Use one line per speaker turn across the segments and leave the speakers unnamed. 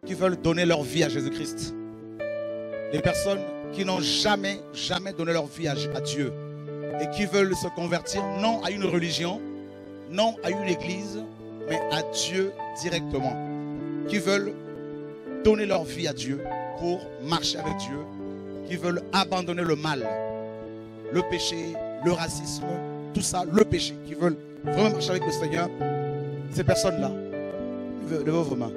qui veulent donner leur vie à Jésus-Christ. Des personnes qui n'ont jamais donné leur vie à Dieu et qui veulent se convertir non à une religion, non à une église, mais à Dieu directement. Qui veulent donner leur vie à Dieu pour marcher avec Dieu, qui veulent abandonner le mal, le péché, le racisme, tout ça, le péché, qui veulent vraiment marcher avec le Seigneur. Ces personnes-là, levez vos mains.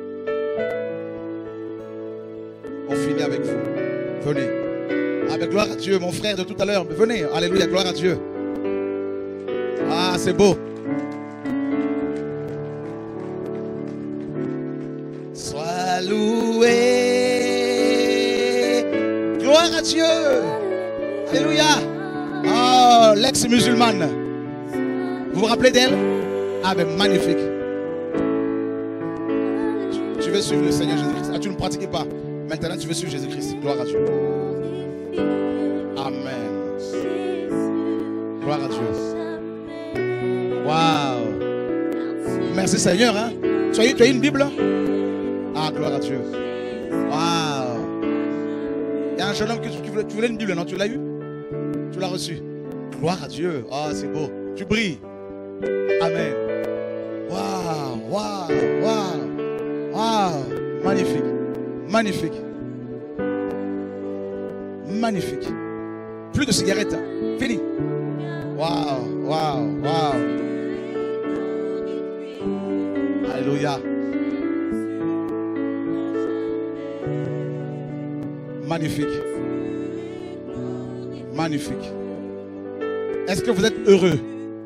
On finit avec vous. Venez. Avec gloire à Dieu, mon frère de tout à l'heure. Venez. Alléluia, gloire à Dieu. Ah, c'est beau. Sois loué. Gloire à Dieu. Alléluia. Oh, l'ex-musulmane. Vous vous rappelez d'elle? Ah, ben magnifique. Tu veux suivre le Seigneur Jésus-Christ. Ah, tu ne pratiquais pas. Maintenant, tu veux suivre Jésus-Christ. Gloire à Dieu. Amen. Gloire à Dieu. Waouh. Merci Seigneur. Hein? Tu as eu une Bible? Ah, gloire à Dieu. Waouh. Il y a un jeune homme qui voulait une Bible, non? Tu l'as eu? Tu l'as reçu? Gloire à Dieu. Oh, c'est beau. Tu brilles. Amen. Waouh, waouh, waouh. Waouh. Magnifique. Magnifique. Magnifique. Plus de cigarettes. Fini. Waouh, waouh, waouh. Alléluia. Magnifique. Magnifique. Est-ce que vous êtes heureux?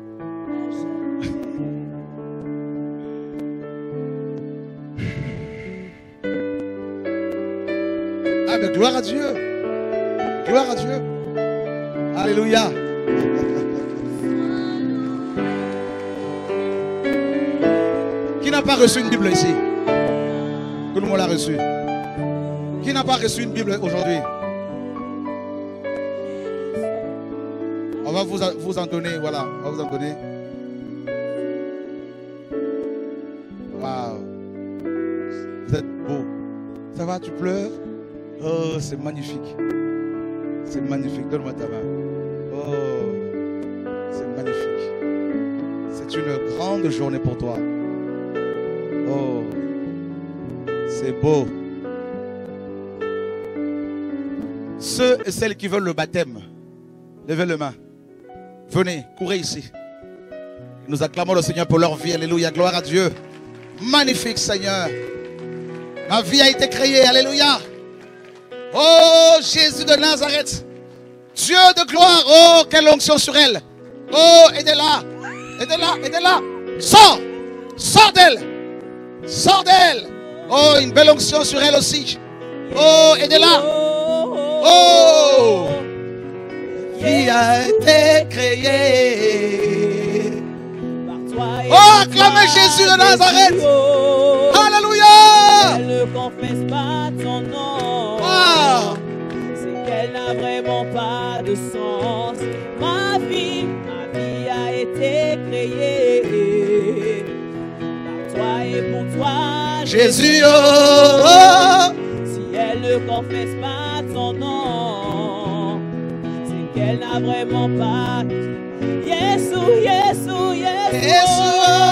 Ah ben gloire à Dieu. Gloire à Dieu. Alléluia. Qui n'a pas reçu une Bible ici? Tout le monde l'a reçu. Qui n'a pas reçu une Bible aujourd'hui? On va vous en donner, voilà, on va vous en donner. Waouh. Vous êtes beau. Ça va, tu pleures? Oh, c'est magnifique. C'est magnifique. Donne-moi ta main. Oh, c'est magnifique. C'est une grande journée pour toi. Oh, c'est beau. Ceux et celles qui veulent le baptême, levez les mains. Venez, courez ici. Nous acclamons le Seigneur pour leur vie. Alléluia, gloire à Dieu. Magnifique Seigneur. Ma vie a été créée. Alléluia. Oh Jésus de Nazareth. Dieu de gloire. Oh, quelle onction sur elle. Oh, aidez-la. Aidez-la, aidez-la. Sors. Sors d'elle. Sors d'elle. Oh, une belle onction sur elle aussi. Oh, aidez-la. Oh. Vie a été créée. Oh, acclamez Jésus de Nazareth. Alléluia.
Elle ne confesse pas ton nom.
Wow.
C'est qu'elle n'a vraiment pas de sens. Ma vie a été créée par toi et pour toi,
Jésus. Oh.
Si elle ne confesse pas ton nom, c'est qu'elle n'a vraiment pas. Yesu, Yesu, Yesu,
Yesu.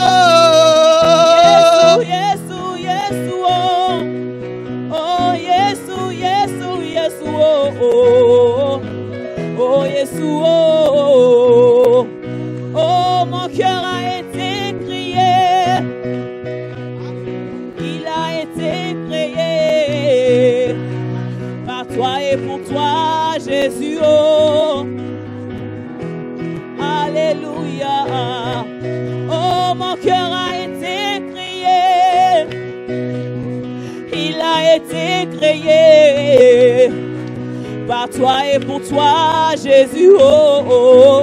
Yesu, Yesu, oh, oh, Yesu, Yesu, Yesu, oh, oh, Yesu, oh, oh, mon cœur a été crié, il a été créé par toi et pour toi, Jésus, oh. Alléluia. Oh, mon cœur a été créé. Il a été créé par toi et pour toi, Jésus. Oh, oh.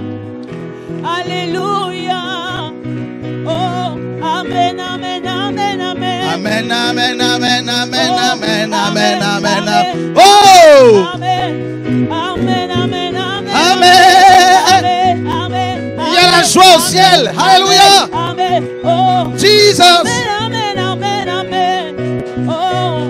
Alléluia. Oh, amen, amen, amen, amen.
Amen, amen, amen, amen,
Oh,
amen, amen, amen,
amen.
Oh!
Amen, amen, amen, amen.
Amen.
Amen.
Il y a la joie au ciel. Alléluia.
Amen. Oh.
Jesus.
Amen, amen, amen, amen. Oh,